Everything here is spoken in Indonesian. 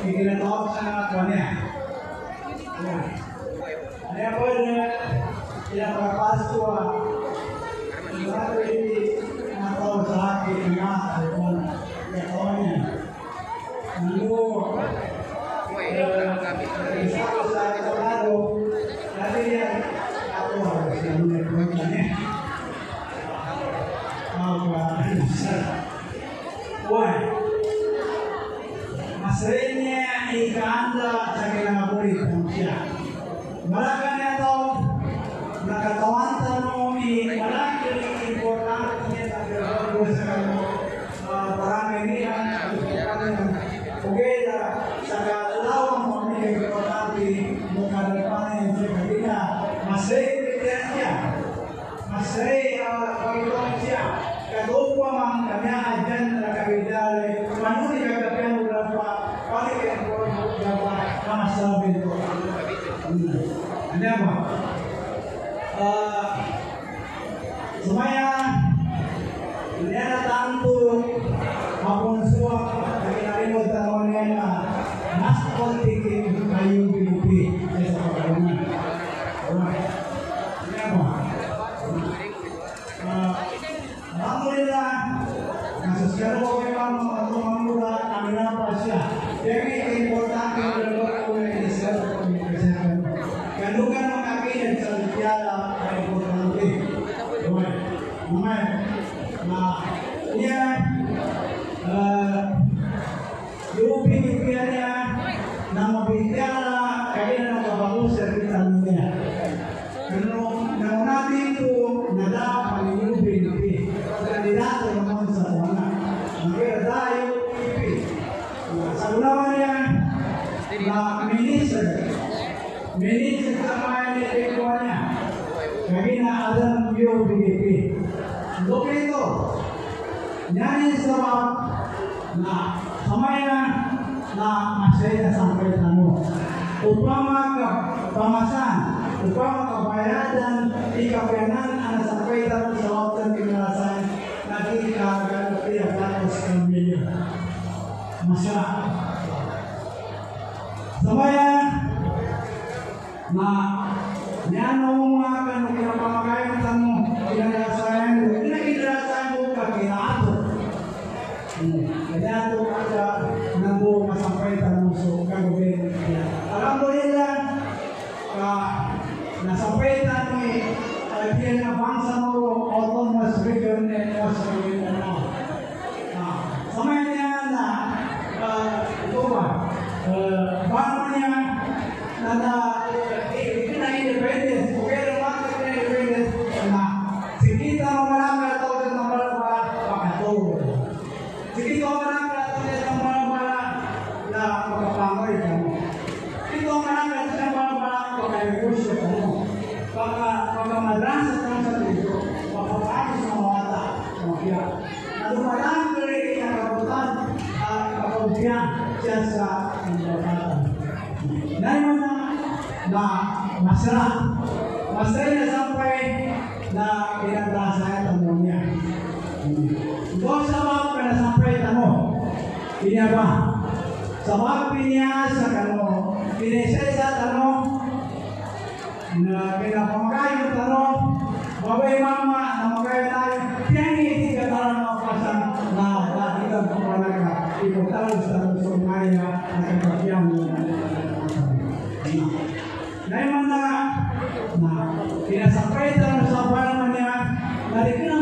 ikinatawag sa kanya. Kaya po pinapakapasko marami natawag sa akin nga kung ikinatawag niya. Isa ko sa katalado, dati yan ako sa mga kanya. Masanya ikanda sa kinabuhi ng siya. Malaka na ito, nakatawan tanong malaki importante niya sa kinabuhi sa parang inihan okay sa kalawang mga importante mukha na panin sa kabila masaya niya pagkakon siya kadupwa mang kanya adyan na kabidale manuni kagapian ulang pa pali ang dapat kamasabi ko ano ba sumaya hindi na tanto mapunsuwa nakinarinig tanong niya na mas kontikin kayo binupi sa pagkakunan alright ano ba alhamdulillah sekarang ko memang mengambil kami nampak siya jadi importante adalah komunikasi kesehatan kandungan kaki dan sentiasa importante nah dia pikirannya nama bicara kaya na kabagus sa kitannya kalau nabi itu nada paling kandidato naman sa wana makaya tayo sa unawannya na minister sama ini ikuannya kaya na adam yung PDP doon ito nyanin sebab na samaya na masaya sampai tanu upama ka pamasan upama kabayadan ikapenan ana sampai tanu sa waktu kinalasan nakikagagal tidak dapat sekalian masa samaya na nyano mga kanu kinapamakayan tanu kinalasan mo kakinato kaya ito ada nanggo masampay tanong so kagawin alhamdulillah nasampay tanong kaya na bangsa mo autonomous region and Australian samay niya na ito ba bago niya na independence okay naman na independence na sikita mo marami ito ng mga pakatulog sige ko man ang mga na magpapangoy ka mo. Ito man ang mga pagkayusyo ka mo. Pagkamadrasa ka sa dito, pagkapagay sa mga bata, mga nadumadaan ka rin ang kabutan at kapagbiyan siya sa bata. Dahil na masarap. Masarap na sampai na pinagdasaya tanong niya. Doon sa mga pinasampay tanong, ini apa? Sama pinya sa kano, pinisay sa tanong, na pinapamagay yung tanong, babay mama, namagay tayo, pinangiti ka tarang mga pasang na dahilan ko palaga, ipagtalag sa sumaya na kagapiyang na yung mga na pinasampay tanong sa palaman niya, narikina